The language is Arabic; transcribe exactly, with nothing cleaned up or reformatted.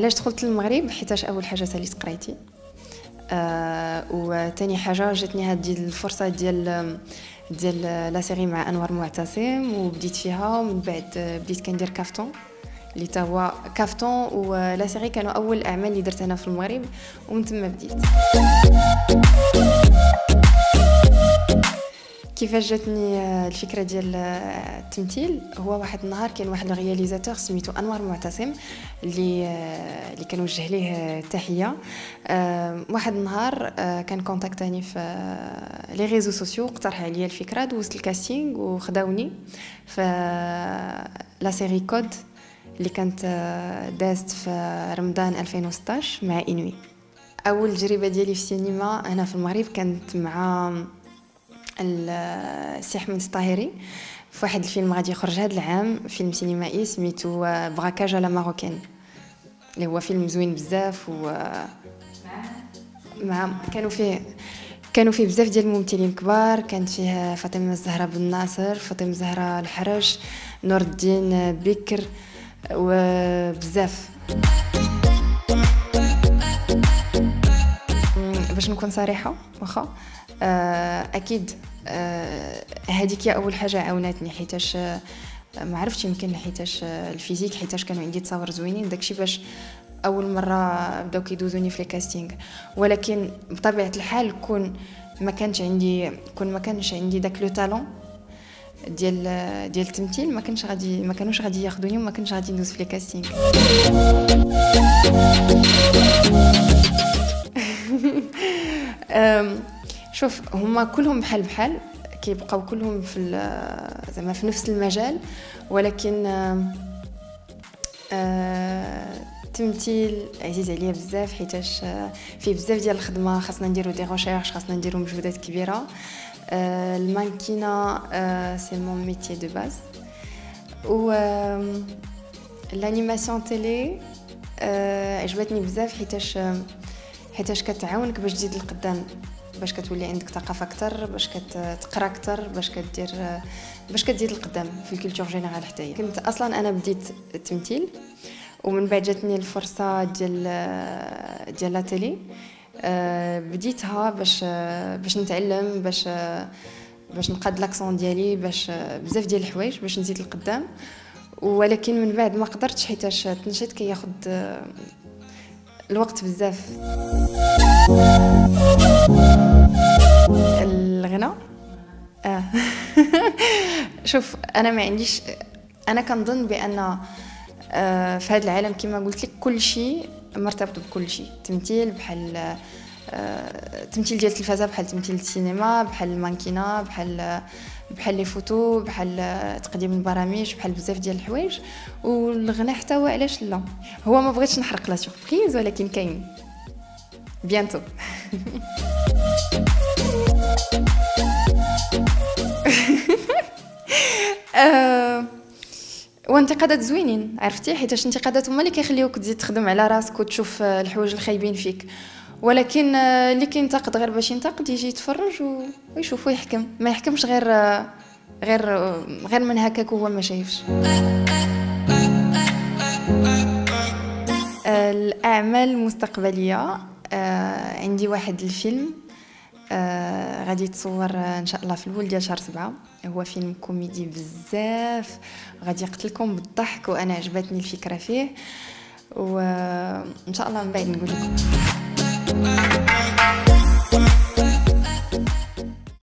علاش دخلت للمغرب؟ حيتاش اول حاجه ساليت قرايتي، آه وثاني حاجه جاتني هذه الفرصه ديال ديال لا سيري مع انوار معتصم، وبديت فيها. ومن بعد بديت كندير كافتون اللي تا هو كافتون ولا سيري كانوا اول الاعمال اللي درت انا في المغرب، ومن ثم بديت. كيفاش جاتني الفكره ديال التمثيل؟ هو واحد النهار كان واحد الرياليزاتور سميتو انوار معتصم اللي اللي كنوجه ليه تحيه. واحد النهار كان كونتاكتاني في لي ريزو سوسيو، اقترح عليا الفكره، دوزت الكاستينغ وخداوني في لا سيري كود اللي كانت دازت في رمضان ألفين وستطاش مع انوي. اول تجربه ديالي في السينما هنا في المغرب كانت مع السي احمد الطاهري في واحد الفيلم غادي يخرج هذا العام، فيلم سينمائي سميتو براكاج على ماروكان، اللي هو فيلم زوين بزاف. و مع كانوا فيه كانوا فيه بزاف ديال الممثلين كبار. كانت فيه فاطمه الزهراء بن ناصر، فاطمه الزهراء الحرج، نور الدين بكر وبزاف. باش نكون صريحه واخا اكيد هذيك هي اول حاجه عاونتني، حيتاش ما عرفتش يمكن حيتاش الفيزيك، حيتاش كانوا عندي تصاور زوينين داكشي باش اول مره بداو كيدوزوني في الكاستينغ. ولكن بطبيعه الحال كون ما كانش عندي كون ما كانش عندي داك لو طالون ديال ديال التمثيل، ما كانش غادي ما كانوش غادي ياخذوني وما كانش غادي ندوز في الكاستينغ. شوف، هما كلهم بحال بحال كيبقاو كلهم في زعما في نفس المجال، ولكن التمثيل عزيز عليا بزاف، حيتاش فيه بزاف ديال الخدمه، خاصنا نديرو دي ريشيرش، خاصنا نديرو مجهودات كبيره. المانكينا سي مون ميتي دو باز. و الانيماسيون تيلي عجبتني بزاف، حيتاش حيتاش كتعاونك باش تزيد لقدام، باش كتولي عندك ثقافه اكثر، باش كتقرا اكثر، باش كدير باش كتزيد لقدام في الكولتور جينيرال. حتى كنت اصلا انا بديت التمثيل، ومن بعد جاتني الفرصه ديال ديال لا تيلي، بديتها باش باش نتعلم، باش باش نقاد لاكسون ديالي، باش بزاف ديال الحوايج باش نزيد لقدام. ولكن من بعد ما قدرتش، حيتاش التنشيط كياخذ الوقت بزاف. الغنى اه شوف، انا ما عنديش انا كنظن بان آه في هذا العالم كما قلت لك كل شيء مرتبط بكل شيء. التمثيل بحال آه التمثيل ديال التلفازه، بحال تمثيل السينما، بحال المانكينا، بحال بحال لي فوتو، بحال تقديم البرامج، بحال بزاف ديال الحوايج. والغنى حتى هو، علاش لا؟ هو ما بغيتش نحرق لا سوربريز، ولكن كاين بيانتو. آه وانتقادات زوينين، عرفتي، حيتاش انتقادات هما اللي كيخليوك تزيد تخدم على راسك وتشوف الحوايج الخايبين فيك. ولكن اللي كينتقد غير باش ينتقد، يجي يتفرج ويشوف ويحكم، ما يحكمش غير غير غير من هكاك هو ما شايفش. الاعمال المستقبليه، عندي واحد الفيلم غادي يتصور ان شاء الله في الاول ديال شهر سبعة. هو فيلم كوميدي بزاف، غادي يقتلكم بالضحك، وانا عجبتني الفكره فيه، وان شاء الله من بعد نقول لكم.